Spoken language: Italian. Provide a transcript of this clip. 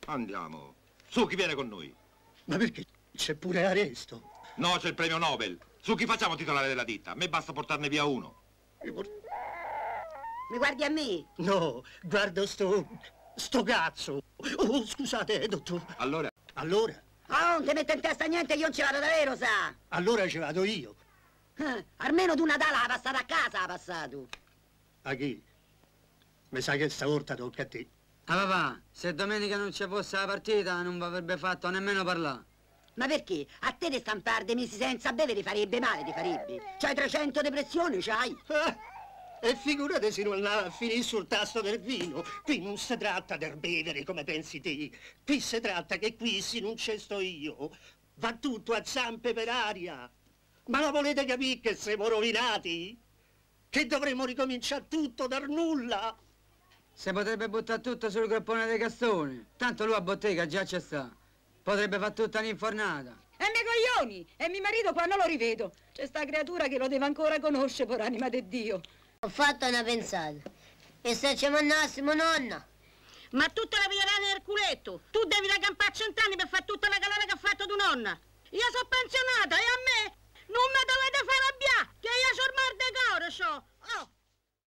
Andiamo. Su, chi viene con noi? Ma perché? C'è pure Aresto. No, c'è il premio Nobel. Su, chi facciamo titolare della ditta? A me basta portarne via uno. Mi guardi a me? No, guardo sto cazzo. Oh, scusate, dottor. Allora? Allora? Ah, non ti mette in testa niente, io non ci vado davvero, sa? Allora ci vado io. Almeno tu Natale la passata a casa, ha passato. A chi? Mi sa che stavolta tocca a te. Ah papà, se domenica non ci fosse la partita non vi avrebbe fatto nemmeno parlare. Ma perché? A te di stampare dei mesi senza bere farebbe male, ti farebbe. C'hai 300 depressioni, c'hai? E figurati se non la finì sul tasto del vino. Qui non si tratta del bevere come pensi te. Qui si tratta che qui se non ci sto io va tutto a zampe per aria. Ma lo volete capire che siamo rovinati? Che dovremmo ricominciare tutto dal nulla? Si potrebbe buttare tutto sul groppone dei castoni. Tanto lui a bottega già c'è sta. Potrebbe fare tutta un'infornata. E me coglioni! E mio marito quando lo rivedo? C'è sta creatura che lo deve ancora conoscere, per anima di Dio. Ho fatto una pensata. E se ci mandassimo nonna? Ma tu te la piglierai nel culetto. Tu devi da campare 100 anni per fare tutta la calore che ha fatto tua nonna. Io sono pensionata e a me non mi dovete fare arrabbiare, che io c'ho il mal de coro, c'ho.